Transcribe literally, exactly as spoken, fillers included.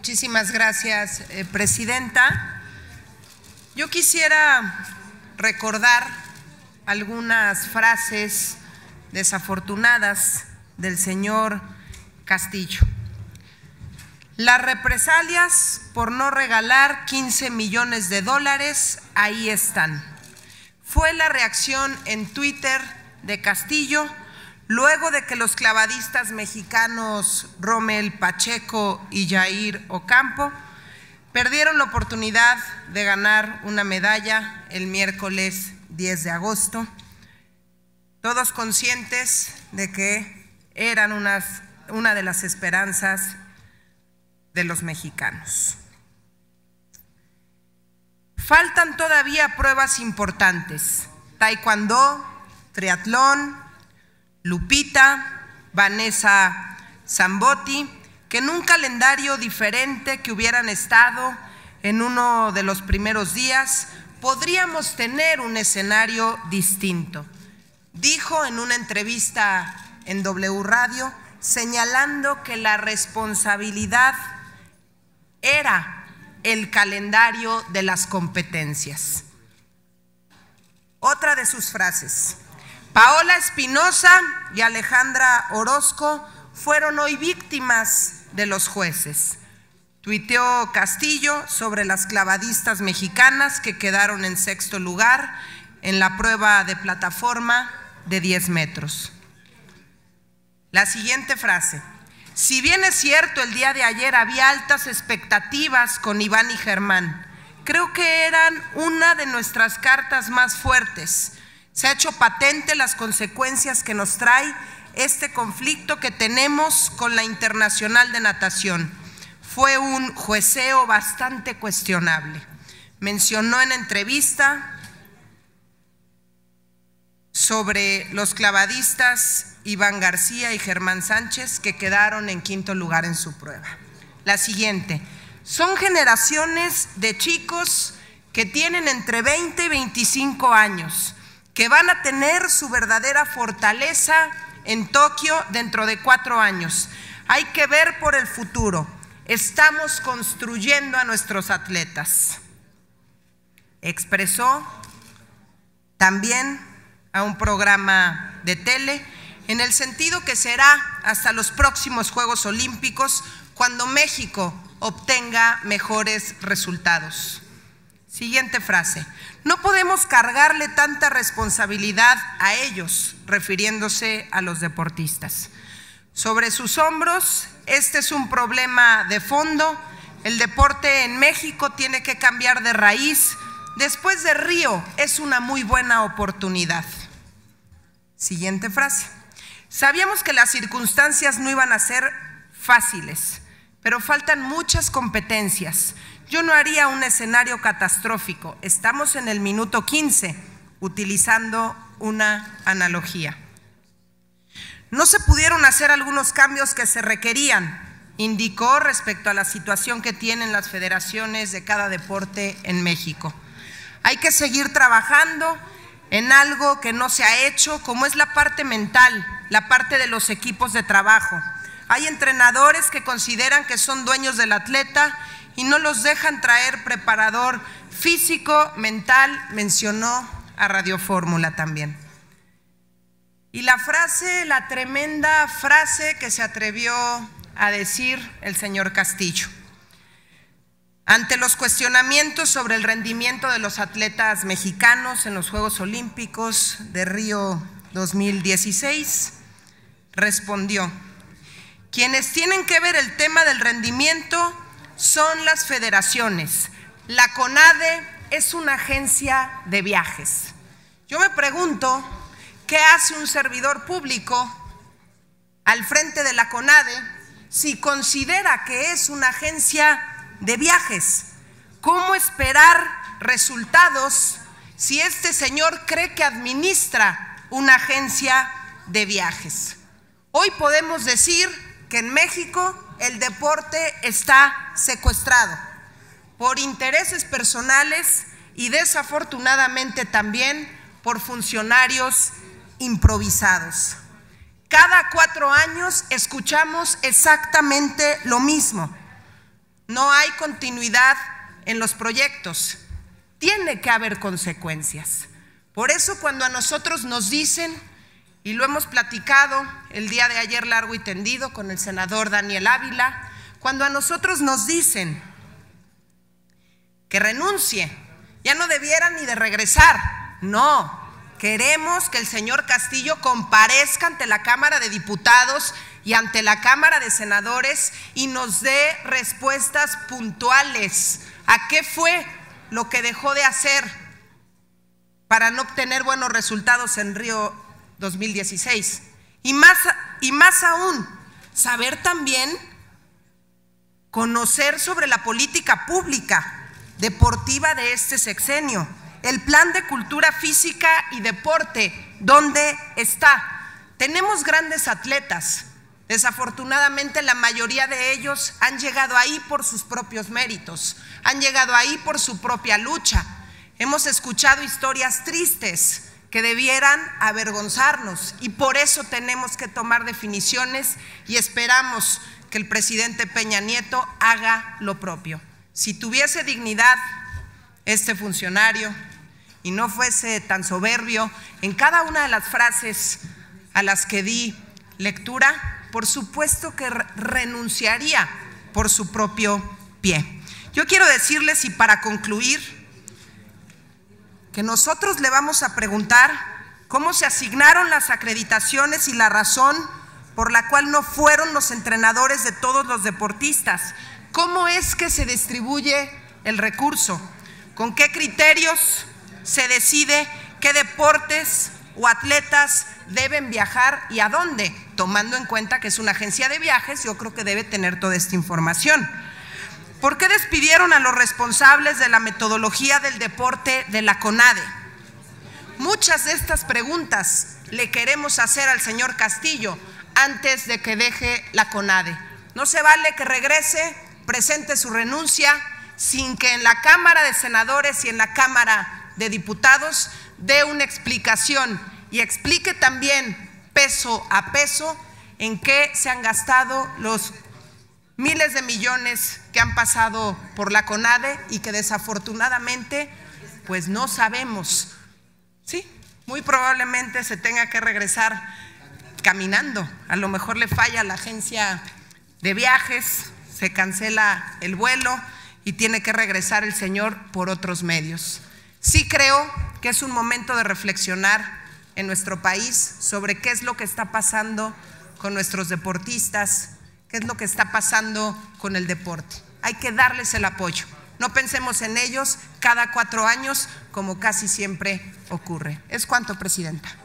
Muchísimas gracias, eh, Presidenta. Yo quisiera recordar algunas frases desafortunadas del señor Castillo. Las represalias por no regalar quince millones de dólares, ahí están. Fue la reacción en Twitter de Castillo luego de que los clavadistas mexicanos Rommel Pacheco y Yair Ocampo perdieron la oportunidad de ganar una medalla el miércoles diez de agosto, todos conscientes de que eran unas, una de las esperanzas de los mexicanos. Faltan todavía pruebas importantes: taekwondo, triatlón, Lupita, Vanessa Zambotti, que en un calendario diferente que hubieran estado en uno de los primeros días, podríamos tener un escenario distinto. Dijo en una entrevista en W Radio, señalando que la responsabilidad era el calendario de las competencias. Otra de sus frases: Paola Espinosa y Alejandra Orozco fueron hoy víctimas de los jueces. Tuiteó Castillo sobre las clavadistas mexicanas que quedaron en sexto lugar en la prueba de plataforma de diez metros. La siguiente frase: si bien es cierto, el día de ayer había altas expectativas con Iván y Germán, creo que eran una de nuestras cartas más fuertes. Se ha hecho patente las consecuencias que nos trae este conflicto que tenemos con la Internacional de Natación. Fue un jueceo bastante cuestionable. Mencionó en entrevista sobre los clavadistas Iván García y Germán Sánchez, que quedaron en quinto lugar en su prueba. La siguiente: son generaciones de chicos que tienen entre veinte y veinticinco años, que van a tener su verdadera fortaleza en Tokio dentro de cuatro años. Hay que ver por el futuro. Estamos construyendo a nuestros atletas. Expresó también a un programa de tele en el sentido que será hasta los próximos Juegos Olímpicos cuando México obtenga mejores resultados. Siguiente frase: no podemos cargarle tanta responsabilidad a ellos, refiriéndose a los deportistas. Sobre sus hombros, este es un problema de fondo. El deporte en México tiene que cambiar de raíz. Después de Río, es una muy buena oportunidad. Siguiente frase: sabíamos que las circunstancias no iban a ser fáciles, pero faltan muchas competencias. Yo no haría un escenario catastrófico. Estamos en el minuto quince, utilizando una analogía. No se pudieron hacer algunos cambios que se requerían, indicó respecto a la situación que tienen las federaciones de cada deporte en México. Hay que seguir trabajando en algo que no se ha hecho, como es la parte mental, la parte de los equipos de trabajo. Hay entrenadores que consideran que son dueños del atleta y no los dejan traer preparador físico, mental. Mencionó a Radio Fórmula también. Y la frase, la tremenda frase que se atrevió a decir el señor Castillo ante los cuestionamientos sobre el rendimiento de los atletas mexicanos en los Juegos Olímpicos de Río dos mil dieciséis, respondió: quienes tienen que ver el tema del rendimiento son las federaciones. La CONADE es una agencia de viajes. Yo me pregunto, ¿qué hace un servidor público al frente de la CONADE si considera que es una agencia de viajes? ¿Cómo esperar resultados si este señor cree que administra una agencia de viajes? Hoy podemos decir que en México el deporte está secuestrado por intereses personales y desafortunadamente también por funcionarios improvisados. Cada cuatro años escuchamos exactamente lo mismo. no hay continuidad en los proyectos. Tiene que haber consecuencias. Por eso cuando a nosotros nos dicen, y lo hemos platicado el día de ayer largo y tendido con el senador Daniel Ávila, cuando a nosotros nos dicen que renuncie, ya no debiera ni de regresar. No, queremos que el señor Castillo comparezca ante la Cámara de Diputados y ante la Cámara de Senadores y nos dé respuestas puntuales a qué fue lo que dejó de hacer para no obtener buenos resultados en Río dos mil dieciséis. Y más, y más aún, saber también, conocer sobre la política pública deportiva de este sexenio, el plan de cultura física y deporte, ¿dónde está? Tenemos grandes atletas. Desafortunadamente la mayoría de ellos han llegado ahí por sus propios méritos, han llegado ahí por su propia lucha. Hemos escuchado historias tristes que debieran avergonzarnos y por eso tenemos que tomar definiciones y esperamos que el presidente Peña Nieto haga lo propio. Si tuviese dignidad este funcionario y no fuese tan soberbio en cada una de las frases a las que di lectura, por supuesto que renunciaría por su propio pie. Yo quiero decirles, y para concluir, que nosotros le vamos a preguntar cómo se asignaron las acreditaciones y la razón por la cual no fueron los entrenadores de todos los deportistas. ¿Cómo es que se distribuye el recurso? ¿Con qué criterios se decide qué deportes o atletas deben viajar y a dónde? Tomando en cuenta que es una agencia de viajes, yo creo que debe tener toda esta información. ¿Por qué despidieron a los responsables de la metodología del deporte de la CONADE? Muchas de estas preguntas le queremos hacer al señor Castillo antes de que deje la CONADE. No se vale que regrese, presente su renuncia sin que en la Cámara de Senadores y en la Cámara de Diputados dé una explicación y explique también peso a peso en qué se han gastado los miles de millones que han pasado por la CONADE y que desafortunadamente pues no sabemos. Sí, muy probablemente se tenga que regresar caminando, a lo mejor le falla la agencia de viajes, se cancela el vuelo y tiene que regresar el señor por otros medios. Sí creo que es un momento de reflexionar en nuestro país sobre qué es lo que está pasando con nuestros deportistas, qué es lo que está pasando con el deporte. Hay que darles el apoyo. No pensemos en ellos cada cuatro años como casi siempre ocurre. Es cuanto, Presidenta.